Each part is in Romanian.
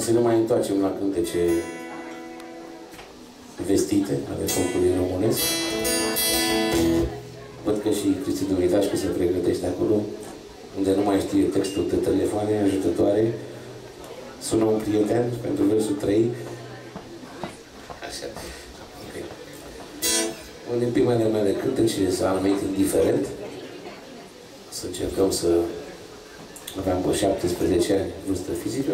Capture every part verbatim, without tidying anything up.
să ne mai întoarcem la cântece vestite ale folclorului românesc. Văd că și Cristi Dumitașcu se pregătește acolo, unde nu mai știe textul de telefoane ajutătoare. Sună un prieten pentru versul trei. Așa. Okay. Unul din primele mele cântece s-a numit Indiferent. Să încercăm să aveam pe șaptesprezece ani vârstă fizică.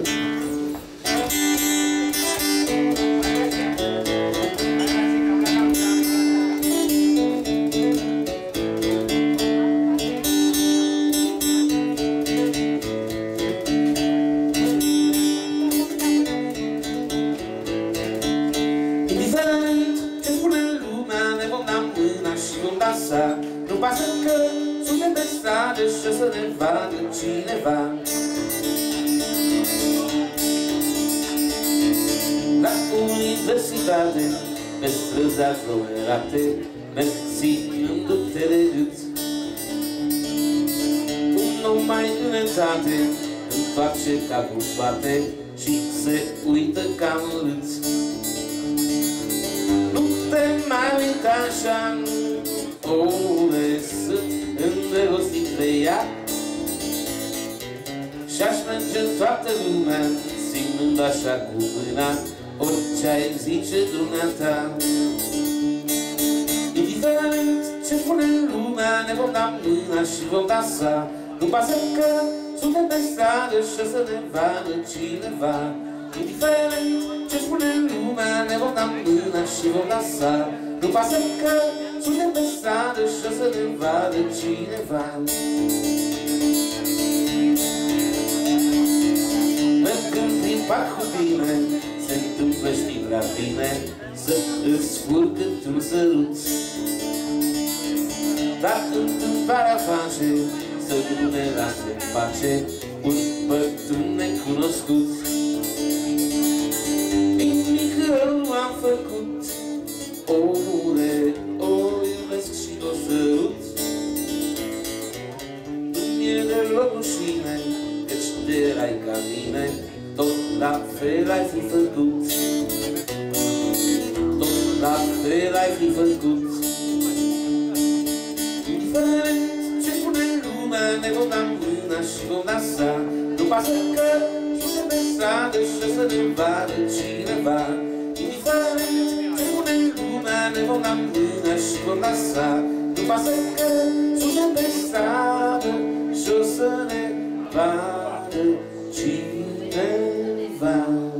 Nu pasă că suntem pe stradă și o să ne vadă cineva. La universitate, pe străzi aglomerate, merg ținându-te de gât. Un om mai înetate întoarce capul în spate și se uită cam rât. Nu te mai uita așa, omule, sunt îndrăgostit de ea și-aș merge în toată lumea, ținând așa cu mâna orice ai zice dumneata. Indiferent ce spune lumea, ne vom da mâna și vom dansa. Nu pasă că suntem pe stradă și o să ne vadă cineva. Indiferent ce spune lumea, ne vom da mâna și vom dansa. Nu pasă că suntem pe stradă și o să ne vadă cineva. Mergând prin parc cu tine, se întâmplă, știi prea bine, să îți furc într-un sărut. Dar întâmplarea face să nu ne lase în pace un bătrân necunoscut. Nimic rău nu am făcut, omule, o iubesc și o sărut. Nu-mi e deloc rușine, căci de erai ca mine, tot la fel ai fi făcut. Tot la fel ai fi făcut. Indiferent ce spune lumea, ne vom da mâna și vom dansa. Nu pasă că suntem pe stradă și o să ne vadă cineva. Indiferent ce spune lumea, ne vom da mâna și vom dansa. Nu pasă că suntem pe stradă și o să ne vadă cineva.